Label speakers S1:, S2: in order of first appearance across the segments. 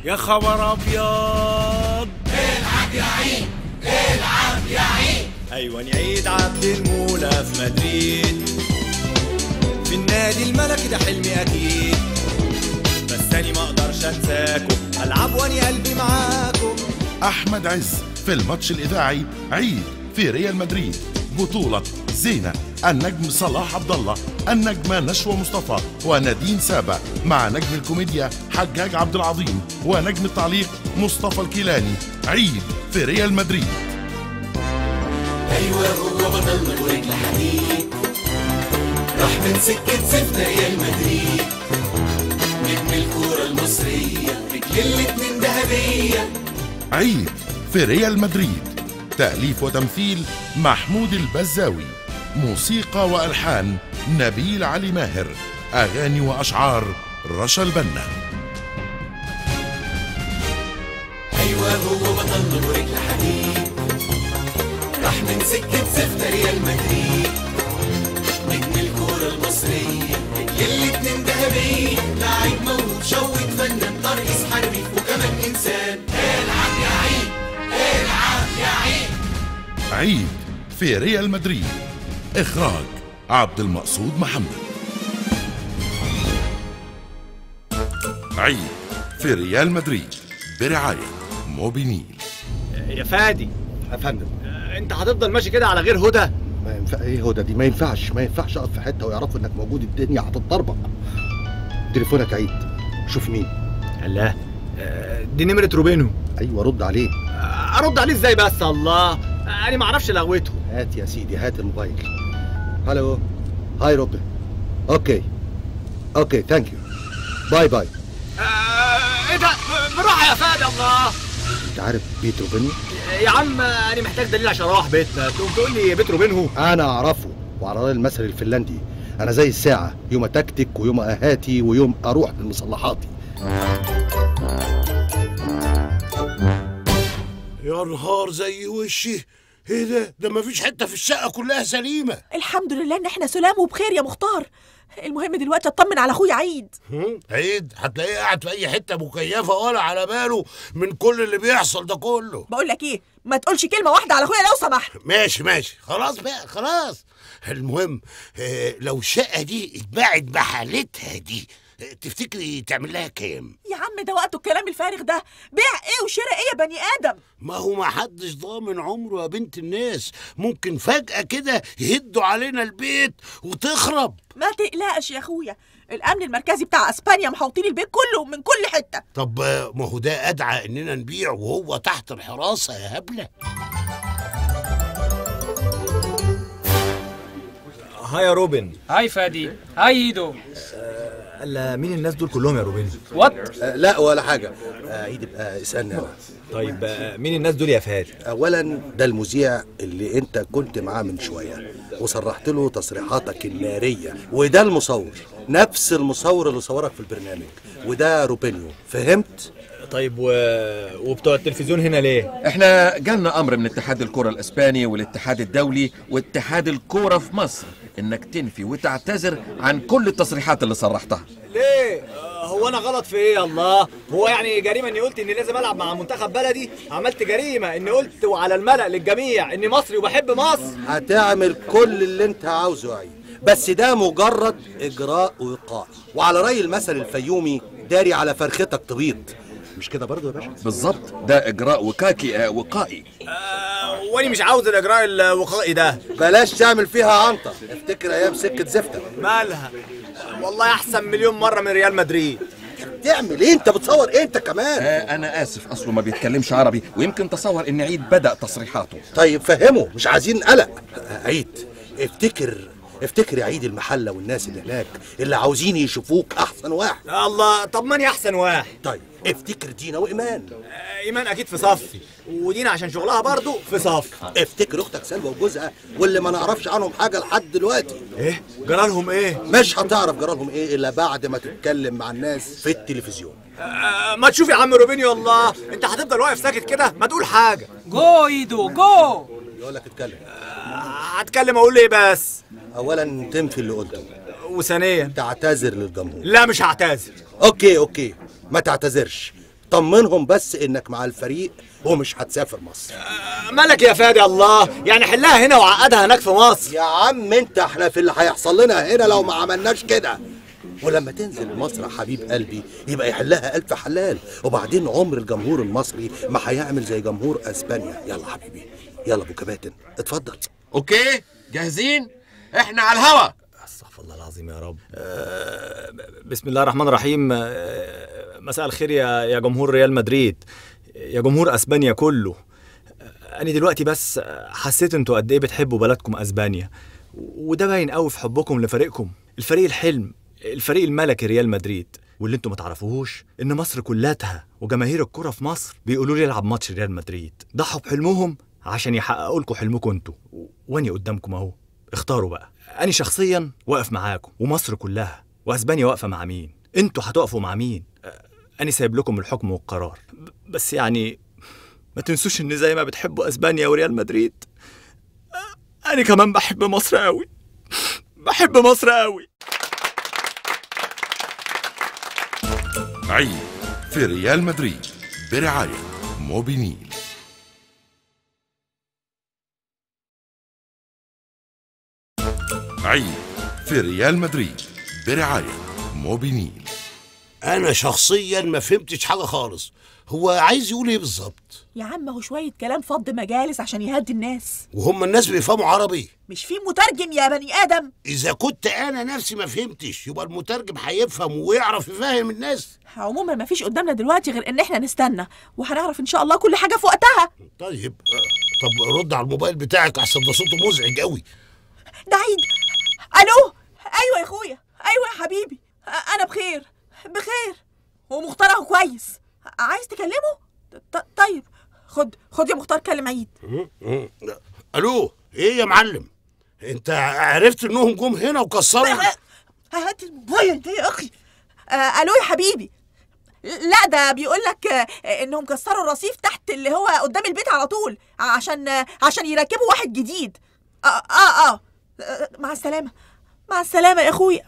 S1: يا خبر ابيض.
S2: العب يا عيد، العب يا عيد.
S1: ايوه عيد عبد المولى في مدريد، في النادي الملكي ده حلمي اكيد، بس اني ما اقدرش انساكم، العب واني قلبي معاكم.
S3: احمد عز في الماتش الاذاعي عيد في ريال مدريد، بطولة زينة، النجم صلاح عبد الله، النجمة نشوى مصطفى ونادين سابا، مع نجم الكوميديا حجاج عبد العظيم، ونجم التعليق مصطفى الكيلاني. عيد في ريال مدريد.
S2: ايوه هو بطلنا ورجل حديد، راح من سكة زفنا ريال مدريد، نجم الكورة المصرية، رجل الاتنين ذهبية.
S3: عيد في ريال مدريد، تأليف وتمثيل محمود البزاوي، موسيقى وألحان نبيل علي ماهر، أغاني وأشعار رشا البنا.
S2: أيوة هو بطلنا ورجل حديد، راح من سكة زفنا ريال مدريد، نجم الكورة المصرية، رجل الاتنين ذهبية، لاعب موهوب شوت فنان ترقص حربي وكمان إنسان. العب يا عيد، العب يا عيد.
S3: عيد في ريال مدريد، إخراج عبد المقصود محمد. عيد في ريال مدريد برعاية موبينيل.
S4: يا فادي
S5: يا فندم،
S4: انت هتفضل ماشي كده على غير هدى؟
S5: ما ينفع. ايه هدى دي؟ ما ينفعش اقف في حته ويعرفوا انك موجود، الدنيا هتتطربق. تليفونك عيد، شوف مين.
S4: الله، دي نمرة روبينو.
S5: ايوه رد عليه.
S4: ارد عليه ازاي بس؟ الله، انا ما اعرفش لغوته.
S5: هات يا سيدي، هات الموبايل. هلو، هاي روبن. اوكي ثانك يو، باي باي.
S4: ايه ده؟ بالراحه يا فادي. الله،
S5: انت عارف بيت روبينو؟
S4: يا عم انا محتاج دليل عشان اروح بيتنا، تقوم تقول لي بيت روبينو؟
S5: انا اعرفه، وعلى رأي المثل الفنلندي، انا زي الساعه، يوم تكتك ويوم اهاتي ويوم اروح لمصلحاتي.
S6: يا نهار زي وشي، ايه ده مفيش حته في الشقه كلها سليمه.
S7: الحمد لله ان احنا سلام وبخير يا مختار. المهم دلوقتي اطمن على اخويا عيد.
S6: عيد هتلاقيه قاعد في اي حته مكيفه ولا على باله من كل اللي بيحصل ده كله.
S7: بقول لك ايه، ما تقولش كلمه واحده على اخويا لو سمحت.
S6: ماشي خلاص بقى خلاص. المهم لو الشقه دي اتباعت بحالتها دي، تفتكري تعمل لها كام؟
S7: يا عم ده وقته الكلام الفارغ ده، بيع ايه وشراء ايه يا بني ادم؟
S6: ما هو ما حدش ضامن عمره يا بنت الناس، ممكن فجأة كده يهدوا علينا البيت وتخرب.
S7: ما تقلقش يا اخويا، الامن المركزي بتاع اسبانيا محوطين البيت كله من كل حته.
S6: طب ما هو ده ادعى اننا نبيع وهو تحت الحراسه يا هبله.
S4: هاي يا روبن.
S8: هاي فادي. هاي ايدو.
S4: مين الناس دول كلهم يا روبن؟
S8: وات؟
S5: لا ولا حاجه. عيد ابقى اسالني انا.
S4: طيب مين الناس دول يا فادي؟
S5: اولا ده المذيع اللي انت كنت معاه من شويه وصرحت له تصريحاتك الناريه، وده المصور، نفس المصور اللي صورك في البرنامج، وده روبينيو، فهمت؟
S4: طيب وبتوع التلفزيون هنا ليه؟
S9: احنا جالنا امر من اتحاد الكرة الاسباني والاتحاد الدولي واتحاد الكرة في مصر انك تنفي وتعتذر عن كل التصريحات اللي صرحتها.
S4: ليه؟ هو انا غلط في ايه؟ الله، هو يعني جريمه اني قلت اني لازم العب مع منتخب بلدي؟ عملت جريمه اني قلت وعلى الملأ للجميع اني مصري وبحب مصر؟
S5: هتعمل كل اللي انت عاوزه يا عيد، بس ده مجرد اجراء وقائي، وعلى رأي المثل الفيومي، داري على فرختك تبيض. مش كده برضه يا باشا؟
S9: بالظبط، ده اجراء وقائي.
S4: واني مش عاوز الاجراء الوقائي ده.
S5: بلاش تعمل فيها عنطه، افتكر ايام سكه زفته.
S4: مالها؟ والله احسن مليون مره من ريال مدريد.
S5: تعمل ايه؟ انت بتصور ايه انت كمان؟
S9: انا اسف، اصله ما بيتكلمش عربي، ويمكن تصور ان عيد بدأ تصريحاته.
S5: طيب فهمه، مش عايزين قلق. عيد افتكر يا عيد المحله والناس اللي هناك اللي عاوزين يشوفوك احسن واحد.
S4: الله، طب ماني احسن واحد.
S5: طيب افتكر دينا وايمان.
S4: ايمان اكيد في صفي، ودينا عشان شغلها برضو في صف.
S5: افتكر اختك سلوى وجوزها واللي ما نعرفش عنهم حاجه لحد دلوقتي.
S4: ايه جرالهم ايه؟
S5: مش هتعرف جرالهم ايه الا بعد ما تتكلم مع الناس في التلفزيون.
S4: ما تشوف يا عم روبينيو، الله انت هتفضل واقف ساكت كده؟ ما تقول حاجه.
S8: جو ايدو جو.
S5: يقول لك اتكلم.
S4: هتكلم اقول ايه بس؟
S5: اولا تنفي اللي قلته،
S4: وثانيا
S5: تعتذر للجمهور.
S4: لا مش هعتذر.
S5: اوكي ما تعتذرش. طمنهم بس انك مع الفريق ومش هتسافر مصر.
S4: مالك يا فادي الله؟ يعني حلها هنا وعقدها هناك في مصر.
S5: يا عم انت احنا في اللي هيحصل لنا هنا لو ما عملناش كده، ولما تنزل مصر يا حبيب قلبي يبقى يحلها ألف حلال. وبعدين عمر الجمهور المصري ما هيعمل زي جمهور اسبانيا. يلا حبيبي، يلا ابو كباتن اتفضل.
S9: اوكي جاهزين؟ احنا على الهوا.
S4: استغفر الله العظيم يا رب. بسم الله الرحمن الرحيم. مساء الخير يا جمهور ريال مدريد، يا جمهور اسبانيا كله. انا دلوقتي بس حسيت انتوا قد ايه بتحبوا بلدكم اسبانيا، وده باين قوي في حبكم لفريقكم، الفريق الحلم، الفريق الملكي ريال مدريد. واللي انتوا ما تعرفوهوش ان مصر كلاتها وجماهير الكرة في مصر بيقولوا لي العب ماتش ريال مدريد. ضحوا بحلمهم عشان يحققوا لكم حلمكم انتوا، واني قدامكم اهو. اختاروا بقى. انا شخصيا واقف معاكم، ومصر كلها، واسبانيا واقفه مع مين؟ انتوا هتقفوا مع مين؟ انا سايب لكم الحكم والقرار. بس يعني ما تنسوش ان زي ما بتحبوا اسبانيا وريال مدريد، انا كمان بحب مصر قوي، بحب مصر قوي.
S3: عيد في ريال مدريد برعاية موبينيل. عيد في ريال مدريد برعاية موبينيل.
S6: انا شخصيا ما فهمتش حاجه خالص، هو عايز يقول ايه بالظبط؟
S7: يا عم هو شوية كلام فض مجالس عشان يهدي الناس.
S6: وهم الناس بيفهموا عربي؟
S7: مش في مترجم يا بني آدم؟
S6: اذا كنت انا نفسي ما فهمتش يبقى المترجم هيفهم ويعرف يفهم الناس.
S7: عموما ما فيش قدامنا دلوقتي غير ان احنا نستنى، وهنعرف ان شاء الله كل حاجة في وقتها.
S6: طيب طب رد على الموبايل بتاعك احسن ده صوته مزعج قوي.
S7: ده عيد. الو. ايوه يا اخويا، ايوه يا حبيبي، انا بخير بخير ومختار اهو كويس. عايز تكلمه؟ طيب خد يا مختار كلم عيد.
S6: الو، ايه يا معلم؟ انت عرفت انهم جم هنا وكسروا؟
S7: هات الموبايل ده يا اخي. الو يا حبيبي. لا ده بيقول لك انهم كسروا الرصيف تحت اللي هو قدام البيت على طول عشان يركبوا واحد جديد. مع السلامة، مع السلامة يا اخويا.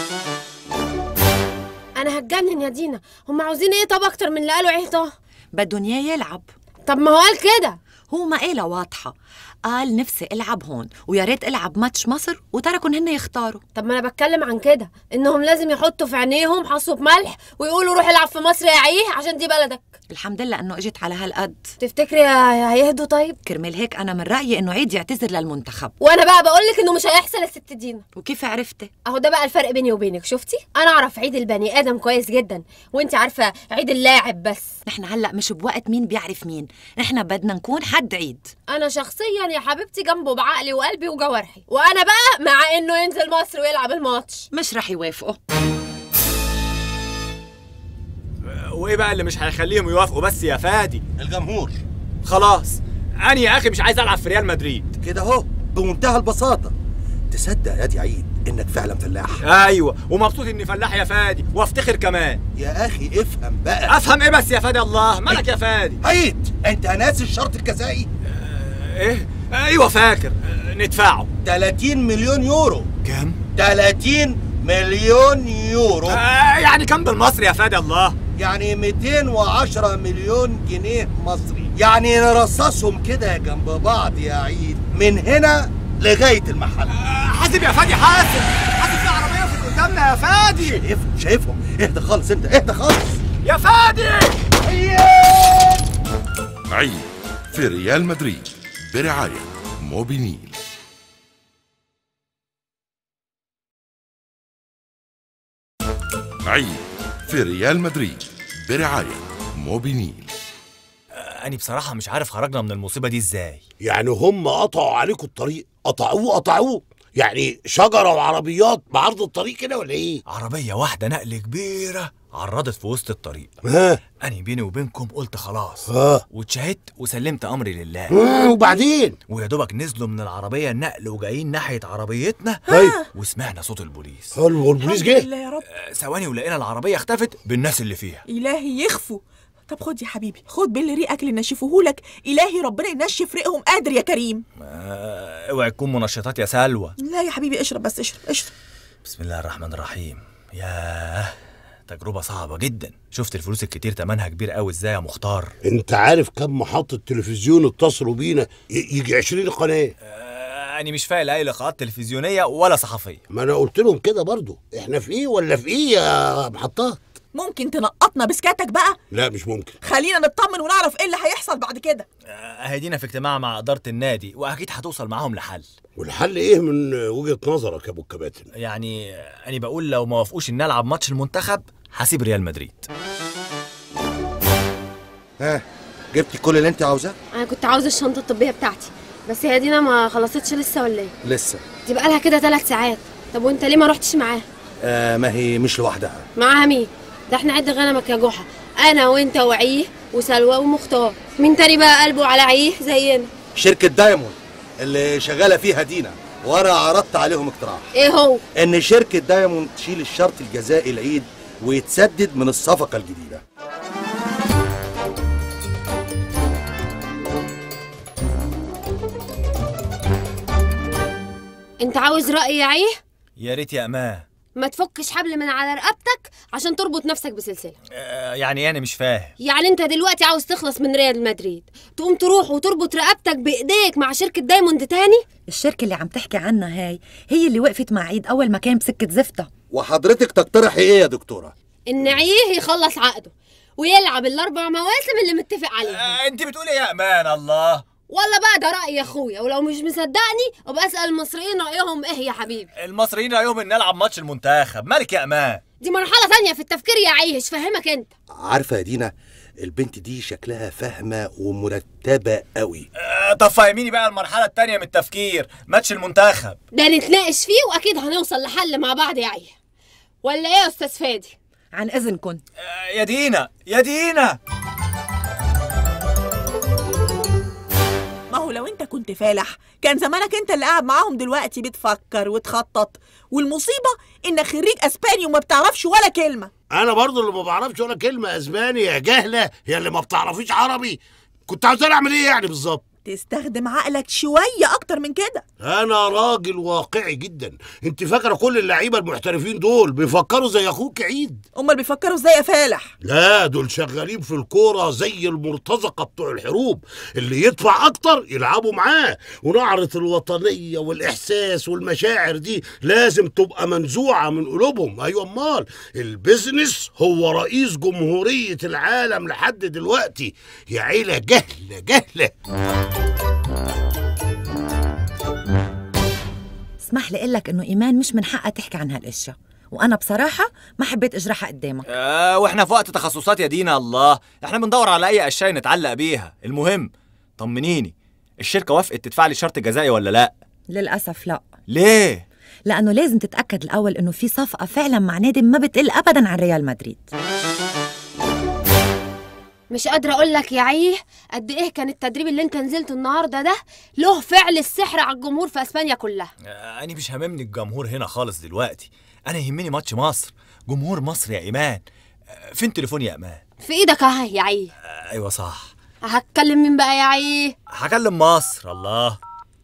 S10: انا هتجنن يا دينا، هم عاوزين ايه طب اكتر من اللي قالوا عيه طه؟
S11: بدهم اياه يلعب.
S10: طب ما هو قال كده.
S11: هو ما قالها واضحة، قال نفسي العب هون ويا ريت العب ماتش مصر وتركن هن يختاروا.
S10: طب ما انا بتكلم عن كده، انهم لازم يحطوا في عينيهم حصوة ملح ويقولوا روح العب في مصر يا عيه عشان دي بلدك.
S11: الحمد لله انه اجت على هالقد.
S10: تفتكري هيهدوا طيب؟
S11: كرمال هيك انا من رايي انه عيد يعتذر للمنتخب.
S10: وانا بقى بقول لك انه مش هيحصل يا ست دينا.
S11: وكيف عرفتي؟
S10: اهو ده بقى الفرق بيني وبينك. شفتي انا اعرف عيد البني ادم كويس جدا، وانت عارفه عيد اللاعب بس.
S11: نحن هلا مش بوقت مين بيعرف مين، نحن بدنا نكون حد عيد.
S10: انا شخصيا يا حبيبتي جنبه بعقلي وقلبي وجوارحي، وانا بقى مع انه ينزل مصر ويلعب الماتش.
S11: مش رح يوافقوا.
S4: وايه بقى اللي مش هيخليهم يوافقوا بس يا فادي؟
S5: الجمهور.
S4: خلاص انا يا اخي مش عايز العب في ريال مدريد
S5: كده اهو بمنتهى البساطة. تصدق يا دي عيد انك فعلا فلاح؟
S4: ايوه، ومبسوط اني فلاح يا فادي، وافتخر كمان.
S5: يا اخي افهم بقى.
S4: افهم ايه بس يا فادي؟ الله مالك يا فادي؟
S5: عيد انت ناسي الشرط الجزائي؟
S4: ايه؟ ايوه فاكر. ندفعه
S5: 30 مليون يورو.
S4: كام؟
S5: 30 مليون يورو.
S4: يعني كام بالمصري يا فادي؟ الله
S5: يعني 210 مليون جنيه مصري. يعني نرصصهم كده جنب بعض يا عيد من هنا لغاية المحل.
S4: حاسب يا فادي، حاسب في عربية في قدامنا يا فادي.
S5: شايفهم. اهدى خالص انت، اهدى خالص
S4: يا فادي.
S3: عيد في ريال مدريد برعاية موبينيل. عيد في ريال مدريد برعاية موبينيل.
S4: أنا بصراحة مش عارف خرجنا من المصيبة دي ازاي.
S6: يعني هم قطعوا عليكم الطريق؟ قطعوه يعني شجرة وعربيات بعرض الطريق كده ولا ايه؟
S4: عربية واحدة نقل كبيرة عرضت في وسط الطريق. أنا بيني وبينكم قلت خلاص. واتشهدت وسلمت أمري لله.
S6: وبعدين؟
S4: ويا دوبك نزلوا من العربية النقل وجايين ناحية عربيتنا. وسمعنا صوت البوليس.
S6: البوليس جه؟
S7: الحمد لله يا رب.
S4: ثواني ولقينا العربية اختفت بالناس اللي فيها.
S7: إلهي يخفوا. طب خد يا حبيبي، خد باللي ريقك اللي نشفوهولك. إلهي ربنا ينشف ريقهم، قادر يا كريم.
S4: اوعي تكون منشطات يا سلوى.
S7: لا يا حبيبي اشرب بس، اشرب.
S4: بسم الله الرحمن الرحيم. ياه تجربة صعبة جدا. شفت الفلوس الكتير تمنها كبير قوي ازاي يا مختار؟
S6: انت عارف كم محطة تلفزيون اتصلوا بينا؟ يجي 20 قناة.
S4: أنا مش فايق أي لقاءات تلفزيونية ولا صحفية.
S6: ما أنا قلت لهم كده برضو، إحنا في إيه ولا في إيه يا محطات؟
S7: ممكن تنقطنا بسكاتك بقى؟
S6: لا مش ممكن.
S7: خلينا نطمن ونعرف إيه اللي هيحصل بعد كده.
S4: أهدينا في اجتماع مع إدارة النادي وأكيد هتوصل معاهم لحل.
S6: والحل إيه من وجهة نظرك يا أبو الكباتن؟
S4: يعني أنا بقول لو ما وافقوش إن نلعب ماتش المنتخب هسيب ريال مدريد.
S5: جبتي كل اللي أنت عاوزاه؟
S10: انا كنت عاوزه الشنطه الطبيه بتاعتي، بس هي دينا ما خلصتش لسه ولا ايه؟
S5: لسه.
S10: دي بقالها كده 3 ساعات. طب وانت ليه ما رحتش معاها؟
S5: ما هي مش لوحدها.
S10: معاها مين؟ ده احنا عد غنمك يا جحا، انا وانت وعيه وسلوى ومختار. مين تاني بقى قلبه على عيه زينا؟
S5: شركة دايموند اللي شغالة فيها دينا، وانا عرضت عليهم اقتراح.
S10: ايه هو؟
S5: ان شركة دايموند تشيل الشرط الجزائي العيد ويتسدد من الصفقة الجديدة.
S10: انت عاوز رأي يا عيه؟
S4: يا ريت يا أمان.
S10: ما تفكش حبل من على رقبتك عشان تربط نفسك بسلسلة.
S4: يعني أنا مش فاهم.
S10: يعني انت دلوقتي عاوز تخلص من ريال مدريد تقوم تروح وتربط رقبتك بإيديك مع شركة دايموند تاني؟
S11: الشركة اللي عم تحكي عنها هاي هي اللي وقفت مع عيد أول ما كان بسكة زفتة.
S5: وحضرتك تقترحي إيه يا دكتورة؟
S10: إن عيه يخلص عقده ويلعب ال4 مواسم اللي متفق عليهم.
S4: أنت بتقولي يا أمان؟ الله.
S10: ولا بقى ده رأيي يا اخويا، ولو مش مصدقني ابقى اسأل المصريين رأيهم ايه يا حبيبي.
S4: المصريين رأيهم ان نلعب ماتش المنتخب. مالك يا امان؟
S10: دي مرحلة تانية في التفكير يا عيش، فهمك انت.
S5: عارفة يا دينا، البنت دي شكلها فاهمة ومرتبة قوي.
S4: طب فهميني بقى المرحلة التانية من التفكير، ماتش المنتخب
S10: ده نتناقش فيه واكيد هنوصل لحل مع بعض يا عيه. ولا ايه يا استاذ فادي؟
S11: عن اذنكم.
S4: يا دينا يا دينا.
S7: ما هو لو انت كنت فالح كان زمانك انت اللي قاعد معاهم دلوقتي بتفكر وتخطط، والمصيبة انك خريج اسباني وما بتعرفش ولا كلمة.
S6: انا برضو اللي ما بعرفش ولا كلمة اسباني يا جهلة، يا اللي ما بتعرفيش عربي. كنت عاوز اعمل ايه يعني بالظبط؟
S7: تستخدم عقلك شوية اكتر من كده.
S6: انا راجل واقعي جدا. انت فاكره كل اللعيبه المحترفين دول بيفكروا زي اخوك عيد؟
S7: امال بيفكروا ازاي يا فالح؟
S6: لا دول شغالين في الكوره زي المرتزقه بتوع الحروب، اللي يدفع اكتر يلعبوا معاه. ونعرة الوطنيه والاحساس والمشاعر دي لازم تبقى منزوعه من قلوبهم. ايوه امال البيزنس هو رئيس جمهوريه العالم لحد دلوقتي. يا عيله جهله جهله.
S11: اسمح لي اقول لك انه ايمان مش من حقها تحكي عن هالاشياء، وانا بصراحه ما حبيت اجرحها قدامك.
S4: واحنا في وقت تخصصات يا دينا. الله، احنا بندور على اي اشياء نتعلق بيها. المهم طمنيني، الشركه وافقت تدفع لي شرط جزائي ولا لا؟
S11: للاسف لا.
S4: ليه؟
S11: لانه لازم تتاكد الاول انه في صفقه فعلا مع نادي ما بتقل ابدا عن ريال مدريد.
S10: مش قادرة أقول لك يا عيه قد إيه كان التدريب اللي أنت نزلته النهاردة ده له فعل السحر على الجمهور في أسبانيا كلها.
S4: أنا مش هاممني الجمهور هنا خالص دلوقتي، أنا يهمني ماتش مصر، جمهور مصر يا إيمان. فين تليفوني يا إيمان؟
S10: في إيدك أهي يا عيه.
S4: أيوة صح.
S10: هتكلم مين بقى يا عيه؟
S4: هكلم مصر. الله.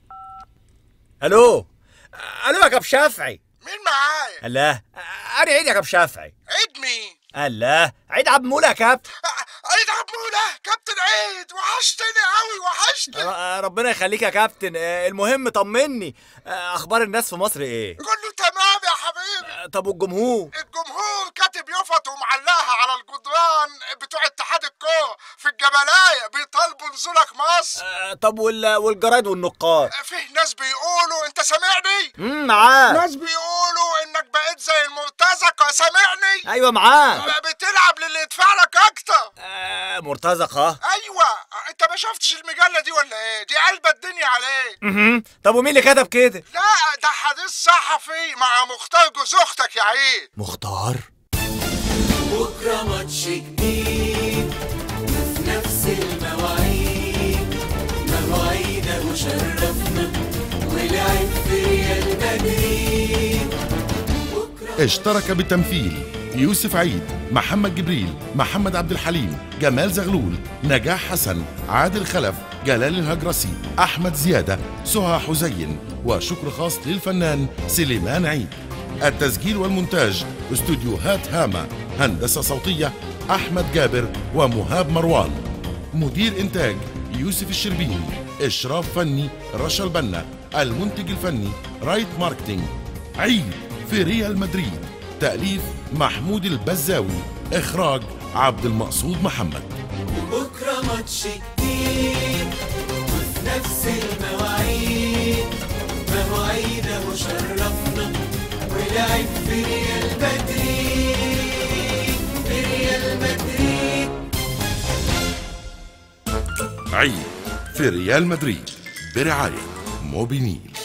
S4: ألو يا كاب شافعي.
S12: مين معايا؟
S4: الله، أنا عيد يا كاب شافعي.
S12: عيد مين؟
S4: الله، عيد عبد المولى يا كابتن.
S12: عيد عبد المولى؟ كابتن عيد، وحشتني قوي، وحشتني.
S4: ربنا يخليك يا كابتن. المهم طمني، اخبار الناس في مصر ايه؟
S12: كله تمام يا حبيبي.
S4: طب والجمهور؟
S12: الجمهور كاتب يفط ومعلقها على الجدران بتوع اتحاد الكوره في الجبلايه، بيطالبوا نزولك مصر.
S4: طب والجرايد والنقاد؟
S12: فيه ناس بيقولوا، انت سامعني؟
S4: معاك.
S12: ناس بيقولوا انك بقيت زي المرتزقه. سامعني؟
S4: ايوه معاك.
S12: بتلعب للي يدفع لك اكتر.
S4: مرتزقه؟
S12: ايوه. انت ما شفتش المجله دي ولا ايه؟ دي قلبة الدنيا عليك.
S4: طب ومين اللي كتب كده؟
S12: لا ده حديث صحفي مع مختار جوز اختك يا عيد.
S4: مختار؟
S2: بكره ماتش جديد في نفس المواعيد، مواعيده شرفنا ولعب في ريال مدريد.
S3: اشترك بالتمثيل يوسف عيد، محمد جبريل، محمد عبد الحليم، جمال زغلول، نجاح حسن، عادل خلف، جلال الهجرسي، أحمد زيادة، سهى حزين، وشكر خاص للفنان سليمان عيد. التسجيل والمونتاج استوديوهات هاما، هندسة صوتية أحمد جابر ومهاب مروان، مدير إنتاج يوسف الشربيني، إشراف فني رشا البنا، المنتج الفني رايت ماركتينج. عيد في ريال مدريد، تأليف محمود البزاوي، إخراج عبد المقصود محمد.
S2: بكرة ماتش جديد وفي نفس المواعيد، مواعيده شرفنا ولعب في ريال مدريد، في ريال مدريد.
S3: عيد في ريال مدريد برعاية موبينيل.